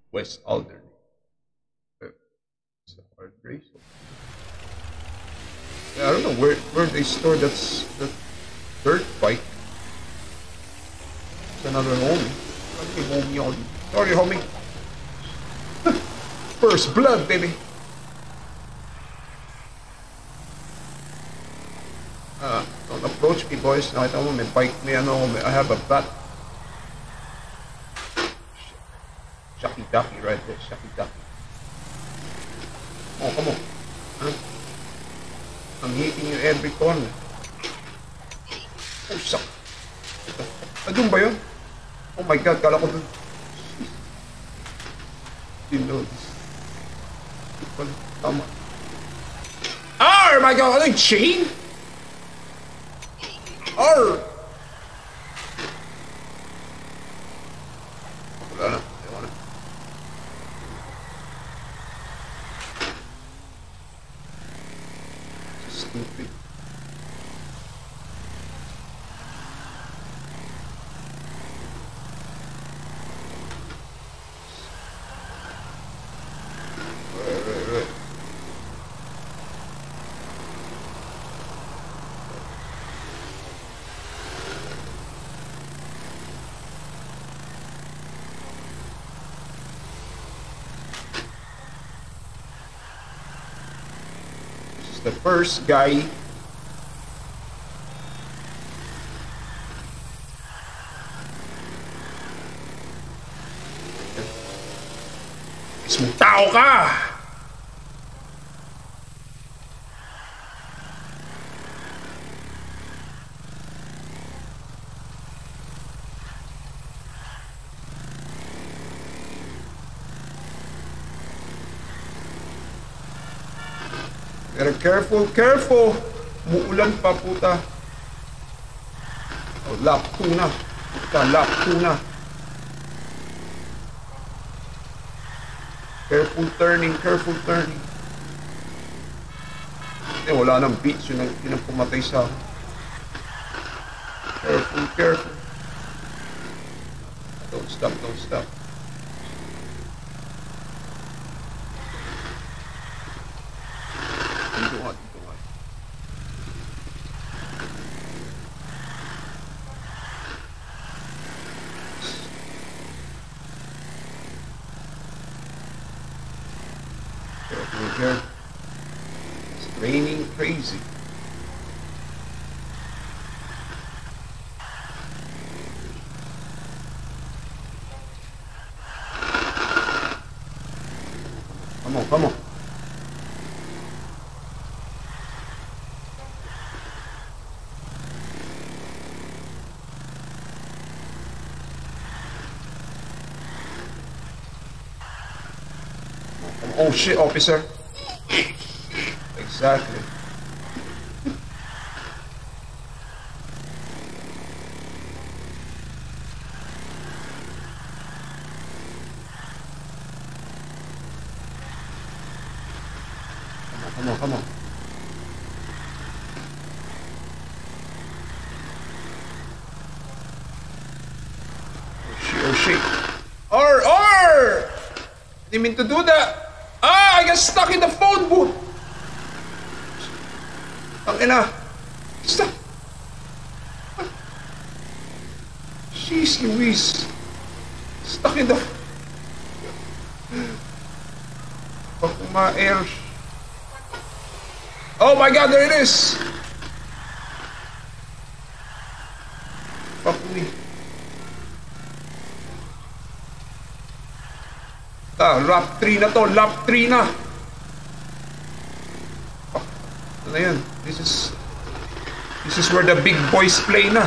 West Alderley. It's the hard race. Yeah, I don't know where they store that dirt bike. It's another homie. Okay, homie, all sorry, homie. First blood, baby. Don't approach me, boys. Nakita mo, may bike, I have a bat. Shucky ducky right there, shucky ducky. Oh, come on. Huh? I'm hitting you every corner. Oh, suck. Doon ba yun? Oh my god, kala ko doon. You know this. Tama. Oh my god, ano yung chain? Arr! Wala na. Ewan na. Stupid. Right. The first guy mismong tao ka. Pero careful. Muulan pa, puta. Oh, lap 2 na. Puta, lap 2 na. Careful turning. Eh, wala nang beats. Yun ang pumatay sa akin. Careful. Don't stop. Dito nga. Careful here. It's raining crazy. Come on. Oh shit, officer. Exactly. Come on. Oh shit. R! Didn't mean to do that. I got stuck in the phone booth. Tangina. Stuck. Jeez Louise. Stuck in the... Fuck my air. Oh my god, there it is. Fuck me. Lap 3 na to, lap 3 na. Fuck. Ano yan? This is where the big boys play na.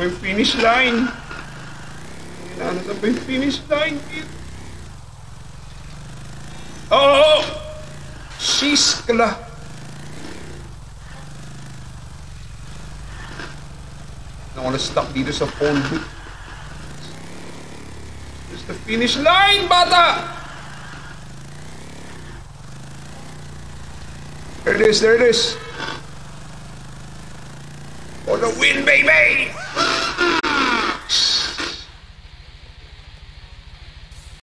ba yung finish line? Nasaan ba yung finish line, kid? Oh! Sis kala. Ako na-stuck dito sa phone booth. There's the finish line, bata! There it is, there it is. For the win, baby!